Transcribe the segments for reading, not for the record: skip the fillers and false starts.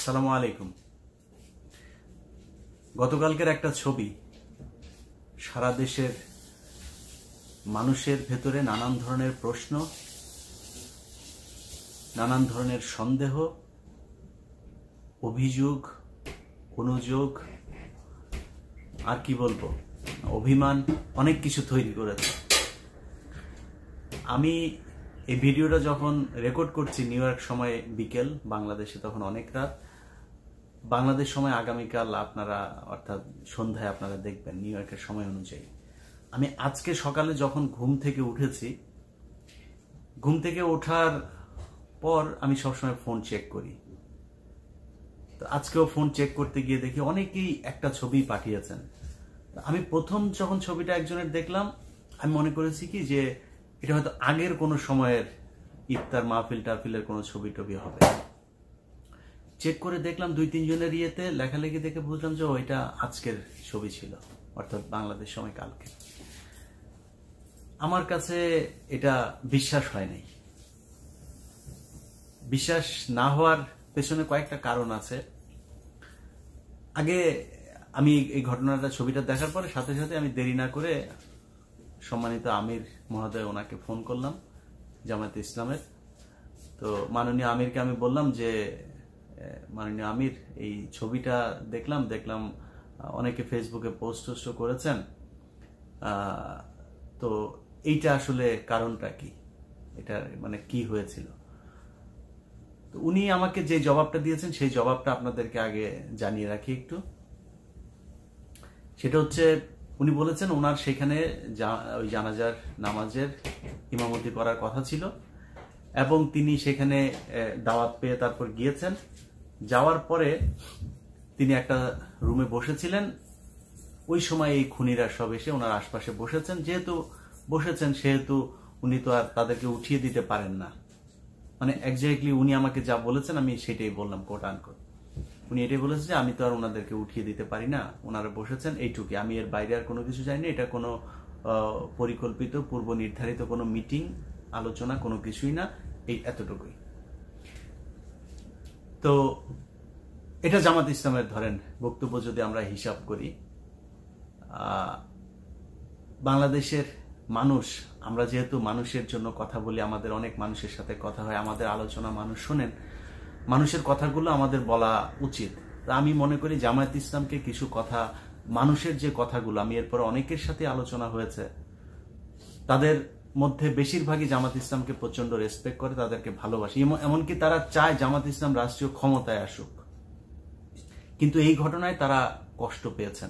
আসসালামু আলাইকুম। গতকালকের একটা ছবি সারা দেশের মানুষের ভেতরে নানান ধরনের প্রশ্ন, নানান ধরনের সন্দেহ, অভিযোগ, অনুযোগ, আর কি বলবো, অভিমান, অনেক কিছু তৈরি করেছে। আমি এই ভিডিওটা যখন রেকর্ড করছি নিউ ইয়র্ক সময় বিকেল, বাংলাদেশে তখন অনেক রাত। বাংলাদেশ সময় আগামীকাল আপনারা অর্থাৎ সন্ধ্যায় আপনারা দেখবেন নিউ ইয়র্কের সময় অনুযায়ী। আমি আজকে সকালে যখন ঘুম থেকে উঠেছি, ঘুম থেকে ওঠার পর আমি সবসময় ফোন চেক করি। তো আজকেও ফোন চেক করতে গিয়ে দেখি অনেকেই একটা ছবি পাঠিয়েছেন। আমি প্রথম যখন ছবিটা একজনের দেখলাম, আমি মনে করেছি কি যে এটা হয়তো আগের কোনো সময়ের ইফতার মাহফিল টাহফিলের কোনো ছবি টবি হবে। চেক করে দেখলাম 2-3 জনের ইয়েতে লেখালেখি দেখে বুঝলাম যে ওইটা আজকের ছবি ছিল, অর্থাৎ বাংলাদেশ সময় কালকে। আমার কাছে এটা বিশ্বাস হয় নাই। বিশ্বাস না হওয়ার পেছনে কয়েকটা কারণ আছে। আগে আমি এই ঘটনাটা ছবিটা দেখার পরে সাথে সাথে আমি দেরি না করে সম্মানিত আমির মহোদয় ওনাকে ফোন করলাম, জামায়াতে ইসলামের। তো মাননীয় আমিরকে আমি বললাম যে মাননীয় আমির, এই ছবিটা দেখলাম অনেকে ফেসবুকে পোস্ট করেছেন, তো এইটা আসলে কারণটা কি, এটা মানে কি হয়েছিল। তো উনি আমাকে যে জবাবটা দিয়েছেন সেই জবাবটা আপনাদেরকে আগে জানিয়ে রাখি একটু। সেটা হচ্ছে, উনি বলেছেন ওনার সেখানে ওই জানাজার নামাজের ইমামতি করার কথা ছিল এবং তিনি সেখানে দাওয়াত পেয়ে তারপর গিয়েছেন। যাওয়ার পরে তিনি একটা রুমে বসেছিলেন। ওই সময় এই খুনিরা সব এসে ওনার আশপাশে বসেছেন। যেহেতু বসেছেন সেহেতু উনি তো আর তাদেরকে উঠিয়ে দিতে পারেন না। মানে এক্স্যাক্টলি উনি আমাকে যা বলেছেন আমি সেটাই বললাম, কোট আনকোট। উনি এটাই বলেছেন যে আমি তো আর ওনাদেরকে উঠিয়ে দিতে পারি না, ওনারা বসেছেন, এইটুকুই। আমি এর বাইরে আর কোনো কিছু জানি না। এটা কোনো পরিকল্পিত পূর্ব নির্ধারিত কোনো মিটিং আলোচনা কোনো কিছুই না, এই এতটুকুই। তো এটা জামাত ইসলামের ধরেন বক্তব্য যদি আমরা হিসাব করি, বাংলাদেশের মানুষ, আমরা যেহেতু মানুষের জন্য কথা বলি, আমাদের অনেক মানুষের সাথে কথা হয়, আমাদের আলোচনা মানুষ শোনেন, মানুষের কথাগুলো আমাদের বলা উচিত। তা আমি মনে করি জামায়াত ইসলামকে কিছু কথা, মানুষের যে কথাগুলো, আমি এরপর অনেকের সাথে আলোচনা হয়েছে, তাদের মধ্যে বেশিরভাগই জামাত ইসলামকে প্রচন্ড রেসপেক্ট করে, তাদেরকে ভালোবাসে, এমনকি তারা চায় জামাত ইসলাম রাষ্ট্রীয় ক্ষমতায় আসুক। কিন্তু এই ঘটনায় তারা কষ্ট পেয়েছেন।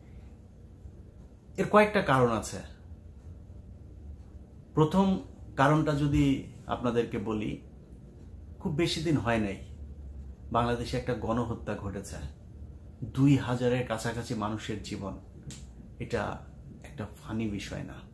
এর কয়েকটা কারণ আছে। প্রথম কারণটা যদি আপনাদেরকে বলি, খুব বেশি দিন হয় নাই বাংলাদেশে একটা গণহত্যা ঘটেছে। 2000-এর কাছাকাছি মানুষের জীবন, এটা একটা ফানি বিষয় না।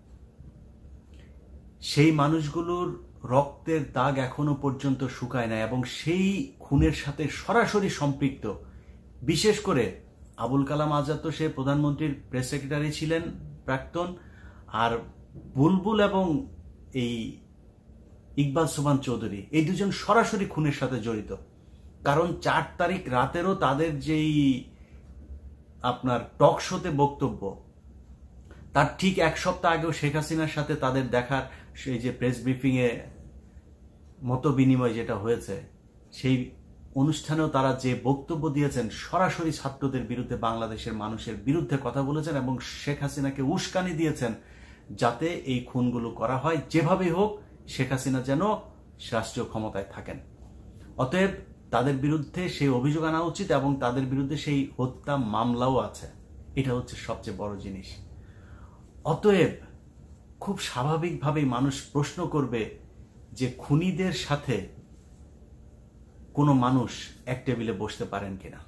সেই মানুষগুলোর রক্তের দাগ এখনো পর্যন্ত শুকায় না এবং সেই খুনের সাথে সরাসরি সম্পৃক্ত, বিশেষ করে আবুল কালাম আজাদ, তো সে প্রধানমন্ত্রীর প্রেস সেক্রেটারি ছিলেন প্রাক্তন, আর বুলবুল এবং এই ইকবাল সোবহান চৌধুরী, এই দুজন সরাসরি খুনের সাথে জড়িত। কারণ 4 তারিখ রাতেরও তাদের যেই আপনার টক শোতে বক্তব্য, তার ঠিক 1 সপ্তাহ আগেও শেখ হাসিনার সাথে তাদের দেখার সেই যে প্রেস ব্রিফিং এ মত বিনিময় যেটা হয়েছে, সেই অনুষ্ঠানেও তারা যে বক্তব্য দিয়েছেন, সরাসরি ছাত্রদের বিরুদ্ধে, বাংলাদেশের মানুষের বিরুদ্ধে কথা বলেছেন এবং শেখ হাসিনাকে উস্কানি দিয়েছেন যাতে এই খুনগুলো করা হয়, যেভাবেই হোক শেখ হাসিনা যেন রাষ্ট্রীয় ক্ষমতায় থাকেন। অতএব তাদের বিরুদ্ধে সেই অভিযোগ আনা উচিত এবং তাদের বিরুদ্ধে সেই হত্যা মামলাও আছে। এটা হচ্ছে সবচেয়ে বড় জিনিস। অতএব খুব স্বাভাবিকভাবেই মানুষ প্রশ্ন করবে যে খুনিদের সাথে কোনো মানুষ এক টেবিলে বসতে পারেন কিনা।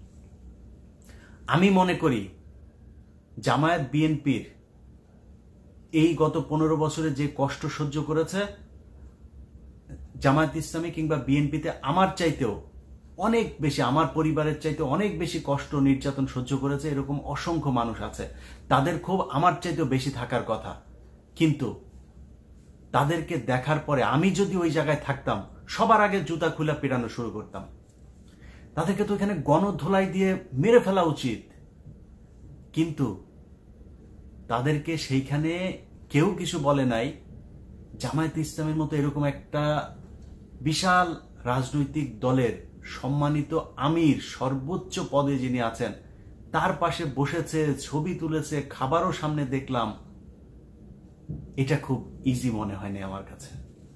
আমি মনে করি জামায়াত বিএনপির এই গত 15 বছরে যে কষ্ট সহ্য করেছে, জামায়াত ইসলামী কিংবা বিএনপিতে আমার চাইতেও অনেক বেশি, আমার পরিবারের চাইতে অনেক বেশি কষ্ট নির্যাতন সহ্য করেছে এরকম অসংখ্য মানুষ আছে। তাদের ক্ষোভ আমার চাইতেও বেশি থাকার কথা। কিন্তু তাদেরকে দেখার পরে আমি যদি ওই জায়গায় থাকতাম, সবার আগে জুতা খুলে পেটানো শুরু করতাম। তাদেরকে তো এখানে গণধোলাই দিয়ে মেরে ফেলা উচিত, কিন্তু তাদেরকে সেইখানে কেউ কিছু বলে নাই। জামায়াতে ইসলামের মতো এরকম একটা বিশাল রাজনৈতিক দলের সম্মানিত আমির, সর্বোচ্চ পদে যিনি আছেন, তার পাশে বসেছে, ছবি তুলেছে, খাবারও সামনে দেখলাম। এটা খুব ইজি মনে হয়নি আমার কাছে।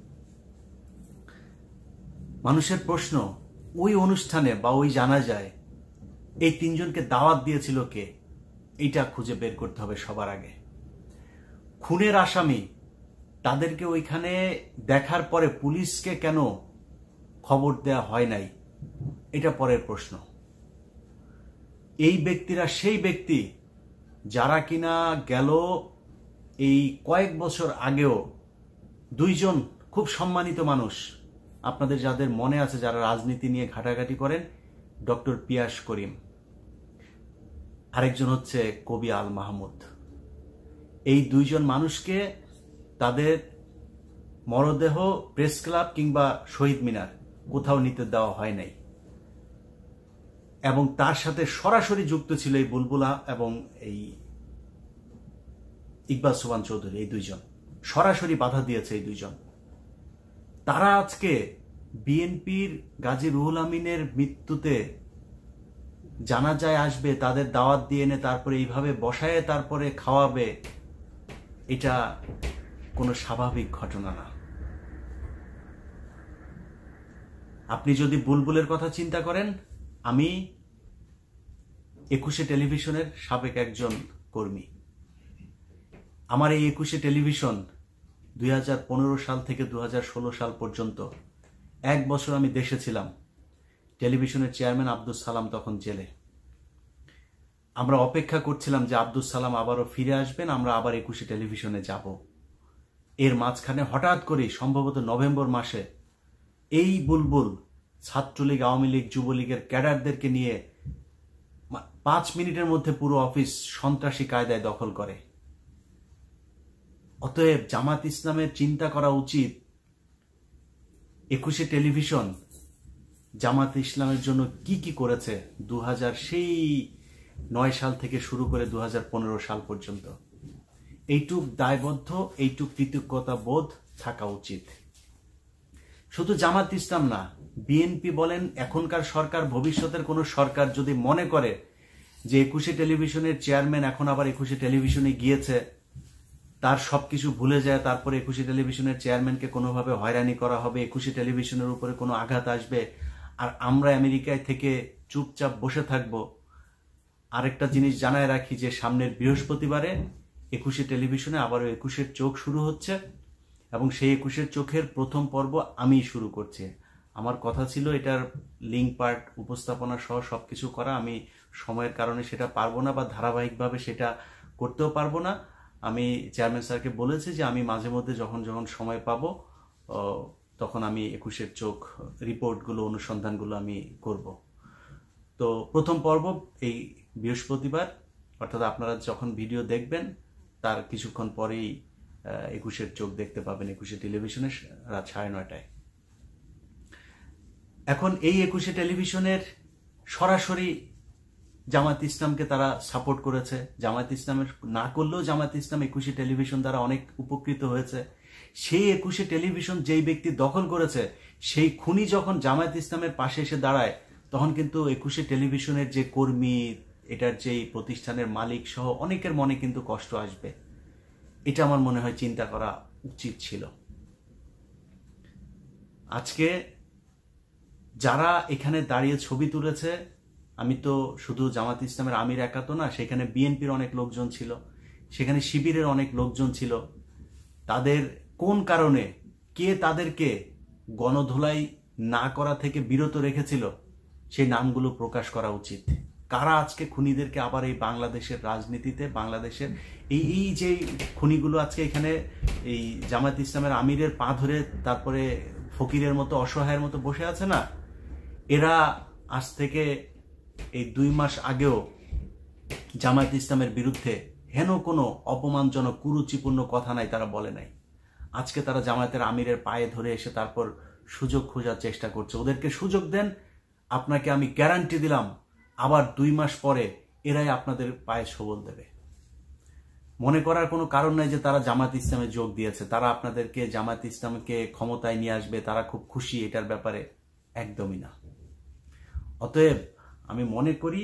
মানুষের প্রশ্ন, ওই অনুষ্ঠানে বা ওই জানাজায় এই তিনজনকে দাওয়াত দিয়েছিল কে? এটা খুঁজে বের করতে হবে সবার আগে। খুনের আসামি তাদেরকে ওইখানে দেখার পরে পুলিশকে কেন খবর দেয়া হয় নাই? এটা পরের প্রশ্ন। এই ব্যক্তিরা সেই ব্যক্তি যারা কিনা গেল এই কয়েক বছর আগেও দুইজন খুব সম্মানিত মানুষ, আপনাদের যাদের মনে আছে, যারা রাজনীতি নিয়ে ঘাটাঘাটি করেন, ডক্টর পিয়াস করিম, আরেকজন হচ্ছে কবি আল মাহমুদ। এই দুইজন মানুষকে তাদের মরদেহ প্রেস ক্লাব কিংবা শহীদ মিনার কোথাও নিতে দেওয়া হয় নাই, এবং তার সাথে সরাসরি যুক্ত ছিল এই বুলবুলা এবং এই ইকবাল সোবহান চৌধুরী। এই দুইজন সরাসরি বাধা দিয়েছে। এই দুইজন, তারা আজকে বিএনপির গাজী রুহুল আমিনের মৃত্যুতে জানাজায় আসবে, তাদের দাওয়াত দিয়ে এনে তারপরে এইভাবে বসায় তারপরে খাওয়াবে, এটা কোনো স্বাভাবিক ঘটনা না। আপনি যদি বুলবুলের কথা চিন্তা করেন, আমি 21শে টেলিভিশনের সাবেক একজন কর্মী। আমার এই 21শে টেলিভিশন 2015 সাল থেকে 2016 সাল পর্যন্ত 1 বছর আমি দেশে ছিলাম। টেলিভিশনের চেয়ারম্যান আব্দুস সালাম তখন জেলে। আমরা অপেক্ষা করছিলাম যে আব্দুস সালাম আবারও ফিরে আসবেন, আমরা আবার 21শে টেলিভিশনে যাব। এর মাঝখানে হঠাৎ করে সম্ভবত নভেম্বর মাসে এই বুলবুল ছাত্রলীগ, আওয়ামী লীগ, যুবলীগের ক্যাডারদেরকে নিয়ে 5 মিনিটের মধ্যে পুরো অফিস সন্ত্রাসী কায়দায় দখল করে। অতএব জামাত ইসলামের চিন্তা করা উচিত 21শে টেলিভিশন জামাত ইসলামের জন্য কি কি করেছে 2009 সাল থেকে শুরু করে 2015 সাল পর্যন্ত। এইটুক দায়বদ্ধ, এইটুক কৃতজ্ঞতা বোধ থাকা উচিত। শুধু জামাত ইসলাম না, বিএনপি বলেন, এখনকার সরকার, ভবিষ্যতের কোন সরকার যদি মনে করে যে 21শে টেলিভিশনের চেয়ারম্যান এখন আবার 21শে টেলিভিশনে গিয়েছে, তার সবকিছু ভুলে যায়, তারপরে 21শে টেলিভিশনের চেয়ারম্যানকে কোনোভাবে হয়রানি করা হবে, 21শে টেলিভিশনের উপরে কোনো আঘাত আসবে, আর আমরা আমেরিকায় থেকে চুপচাপ বসে থাকব। আরেকটা জিনিস জানায় রাখি যে সামনের বৃহস্পতিবারে 21শে টেলিভিশনে আবারও 21শের চোখ শুরু হচ্ছে, এবং সেই 21শের চোখের প্রথম পর্ব আমি শুরু করছি। আমার কথা ছিল এটার লিঙ্ক পার্ট, উপস্থাপনা সহ সবকিছু করা। আমি সময়ের কারণে সেটা পারবো না, বা ধারাবাহিকভাবে সেটা করতেও পারবো না। আমি চেয়ারম্যান স্যারকে বলেছি যে আমি মাঝে মধ্যে যখন সময় পাবো তখন আমি 21শের চোখ রিপোর্টগুলো, অনুসন্ধানগুলো আমি করব। তো প্রথম পর্ব এই বৃহস্পতিবার, অর্থাৎ আপনারা যখন ভিডিও দেখবেন তার কিছুক্ষণ পরেই 21শের চোখ দেখতে পাবেন 21শে টেলিভিশনে রাত 9:30টায়। এখন এই 21শে টেলিভিশনের সরাসরি জামায়াত ইসলামকে তারা সাপোর্ট করেছে। জামায়াত ইসলামের না করলেও জামায়াত ইসলাম 21শে টেলিভিশন দ্বারা অনেক উপকৃত হয়েছে। সেই 21শে টেলিভিশন যেই ব্যক্তি দখল করেছে, সেই খুনি যখন জামায়াত ইসলামের পাশে এসে দাঁড়ায়, তখন কিন্তু 21শে টেলিভিশনের যে কর্মী, এটার যেই প্রতিষ্ঠানের মালিক সহ অনেকের মনে কিন্তু কষ্ট আসবে। এটা আমার মনে হয় চিন্তা করা উচিত ছিল। আজকে যারা এখানে দাঁড়িয়ে ছবি তুলেছে, আমি তো শুধু জামাত ইসলামের আমির একা তো না, সেখানে বিএনপির অনেক লোকজন ছিল, সেখানে শিবিরের অনেক লোকজন ছিল। তাদের কোন কারণে, কে তাদেরকে গণধোলাই না করা থেকে বিরত রেখেছিল, সেই নামগুলো প্রকাশ করা উচিত। কারা আজকে খুনিদেরকে আবার এই বাংলাদেশের রাজনীতিতে, বাংলাদেশের এই যে খুনিগুলো আজকে এখানে এই জামাত ইসলামের আমিরের পা ধরে তারপরে ফকিরের মতো, অসহায়ের মতো বসে আছে না, এরা আজ থেকে এই 2 মাস আগেও জামায়াত ইসলামের বিরুদ্ধে হেন কোনো অপমানজনক, কুরুচিপূর্ণ কথা নাই, তারা বলে নাই। আজকে তারা জামায়াতের আমিরের পায়ে ধরে এসে তারপর সুযোগ খোঁজার চেষ্টা করছে। ওদেরকে সুযোগ দেন, আপনাকে আমি গ্যারান্টি দিলাম আবার 2 মাস পরে এরাই আপনাদের পায়ে সবল দেবে। মনে করার কোনো কারণ নাই যে তারা জামাত ইসলামে যোগ দিয়েছে, তারা আপনাদেরকে জামাত ইসলামকে ক্ষমতায় নিয়ে আসবে, তারা খুব খুশি এটার ব্যাপারে, একদমই না। অতএব আমি মনে করি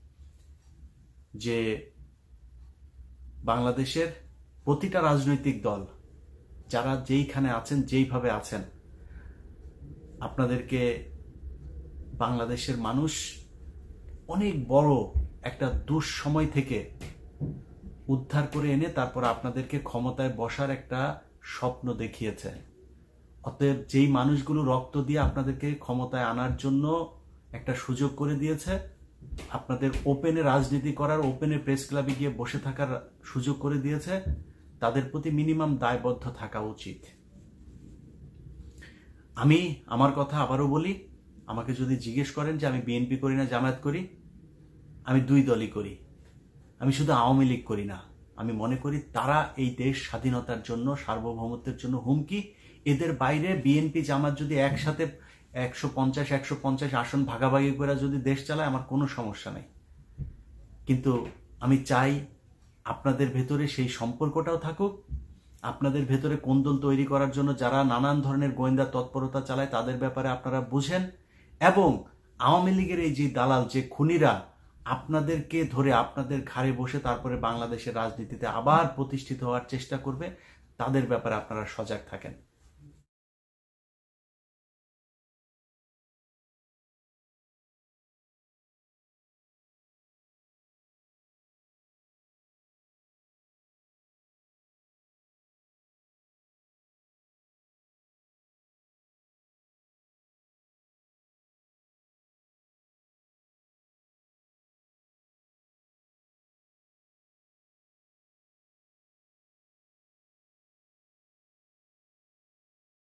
যে বাংলাদেশের প্রতিটা রাজনৈতিক দল যারা যেইখানে আছেন, যেইভাবে আছেন, আপনাদেরকে বাংলাদেশের মানুষ অনেক বড় একটা দুঃসময় থেকে উদ্ধার করে এনে তারপর আপনাদেরকে ক্ষমতায় বসার একটা স্বপ্ন দেখিয়েছে। অতএব যেই মানুষগুলো রক্ত দিয়ে আপনাদেরকে ক্ষমতায় আনার জন্য একটা সুযোগ করে দিয়েছে, আপনাদের ওপেনে রাজনীতি করার, ওপেনে প্রেস ক্লাবে গিয়ে বসে থাকার সুযোগ করে দিয়েছে, তাদের প্রতি মিনিমাম দায়বদ্ধ থাকা উচিত। আমি আমার কথা আবারও বলি, আমাকে যদি জিজ্ঞেস করেন যে আমি বিএনপি করি না জামায়াত করি, আমি 2 দলই করি। আমি শুধু আওয়ামী লীগ করি না। আমি মনে করি তারা এই দেশ স্বাধীনতার জন্য, সার্বভৌমত্বের জন্য হুমকি। এদের বাইরে বিএনপি জামাত যদি একসাথে 150 আসন ভাগাভাগি করে যদি দেশ চালায়, আমার কোনো সমস্যা নেই। কিন্তু আমি চাই আপনাদের ভেতরে সেই সম্পর্কটাও থাকুক। আপনাদের ভেতরে কোন্দল তৈরি করার জন্য যারা নানান ধরনের গোয়েন্দা তৎপরতা চালায় তাদের ব্যাপারে আপনারা বুঝেন, এবং আওয়ামী লীগের এই যে দালাল, যে খুনিরা আপনাদেরকে ধরে আপনাদের ঘাড়ে বসে তারপরে বাংলাদেশের রাজনীতিতে আবার প্রতিষ্ঠিত হওয়ার চেষ্টা করবে, তাদের ব্যাপারে আপনারা সজাগ থাকেন।